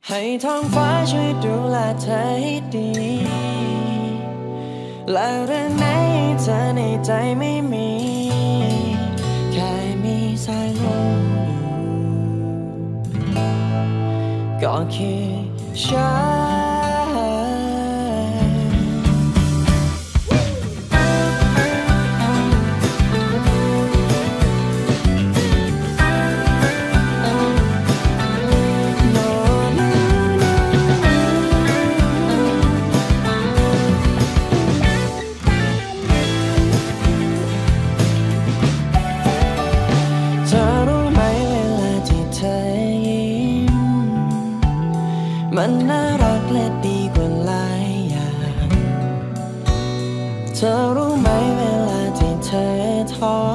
ให้ท้องฟ้าช่วยดูแลเธอให้ดีและเรื่องไหนเธอในใจไม่มีแค่มีสายลมอยู่ก็คือฉันมันน่ารักและดีกว่าหลายอย่างเธอรู้ไหมเวลาที่เธอท้อ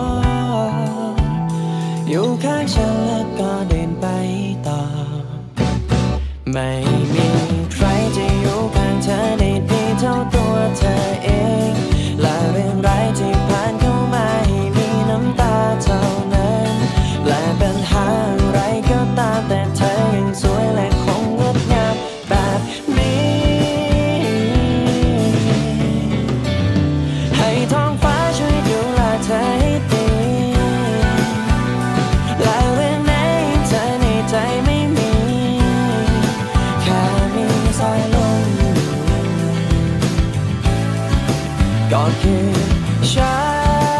อยู่ข้างฉันแล้วก็เดินไปต่อไม่มีใครจะอยู่ข้างเธอได้ดีเท่าตัวเธอเองและเรื่องร้ายที่ผ่านเข้ามาให้มีน้ำตาเท่านั้นและปัญหาอะไรก็ตามแต่เธอยังสวยและคงงดงามแบบนี้ให้ท้องฟ้าช่วยดูแลเธอให้ดีและเรื่องไหนเธอในใจไม่มีแค่มีสายลมอยู่ก็คือฉัน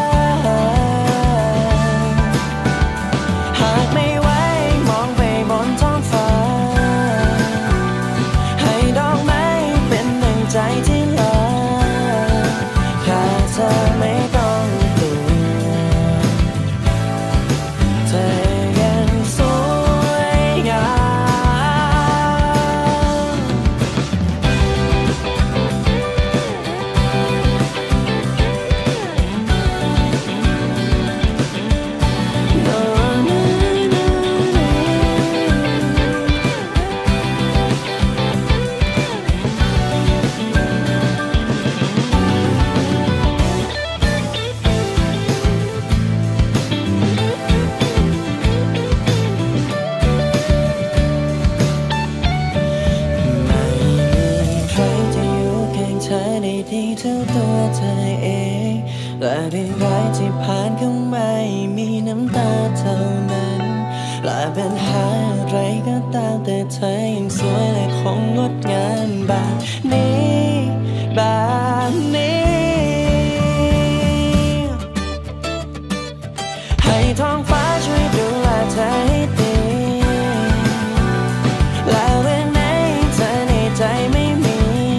ดีเท่าตัวเธอเองและเรื่องร้ายที่ผ่านเข้ามามีน้ำตาเท่านั้นและเป็นหาอะไรก็ตามแต่เธอยังสวยและคงงดงามแบบนี้แบบนี้ให้ท้องฟ้าช่วยดูแลเธอให้ดีและเรื่องไหนเธอในใจไม่มี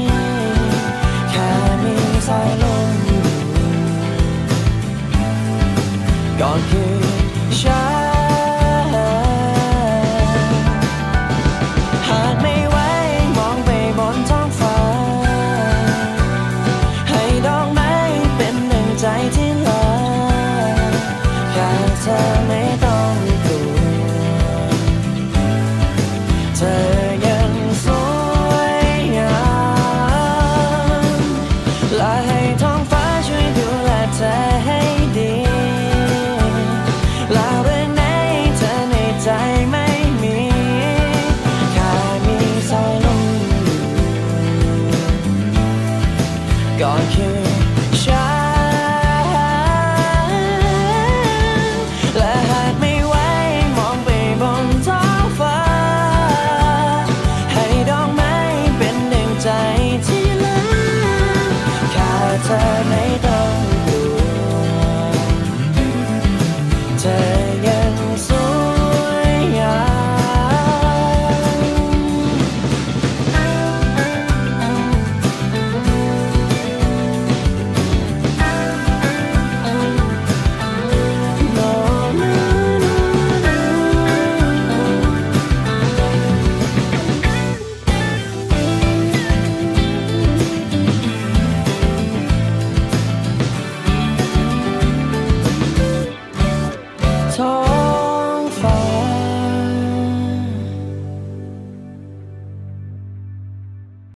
สายลมอยู่ก็คือฉัน